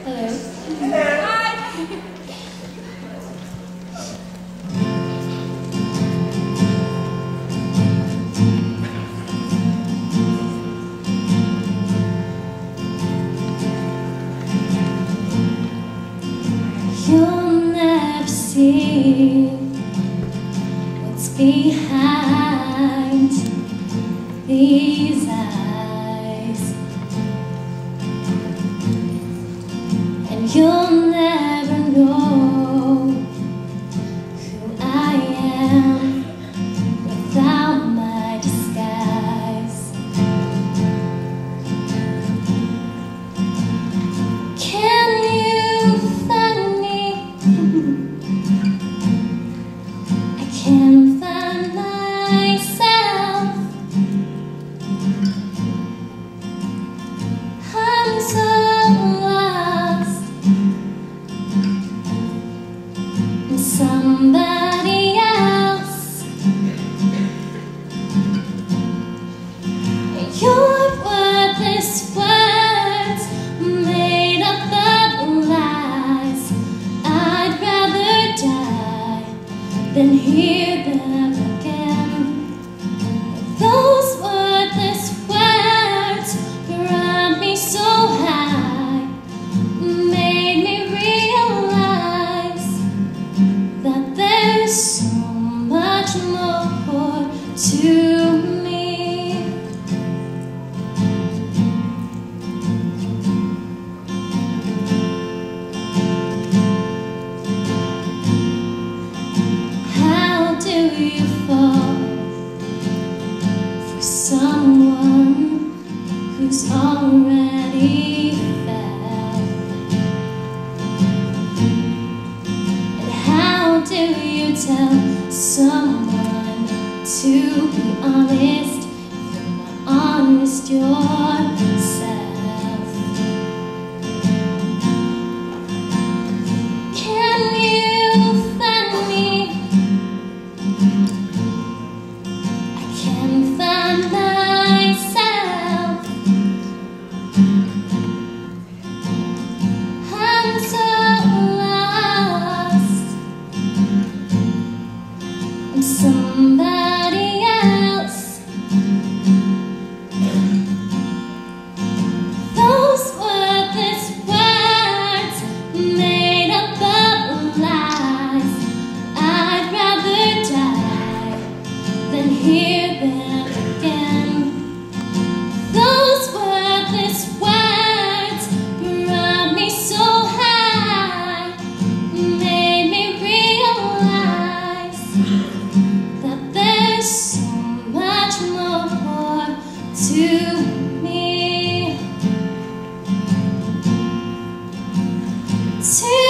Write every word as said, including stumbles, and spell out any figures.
Hello. Hi. You'll never see what's behind these eyes, and you'll never know who I am without my disguise. Can you find me? I can't find myself. I'm so lost in somebody else. Your worthless words made up of lies. I'd rather die than hear them again. Those worthless words brought me so high, made me realize that there's so much more to me. How do you fall for someone who's already fell? And how do you tell someone to be honest if you're not honest yourself? Can you find me? I can't find myself. I'm so lost in somebody else. Those worthless words made up of lies. I'd rather die than hear them again. Those worthless words brought me so high, made me realize that there's so much more to me. To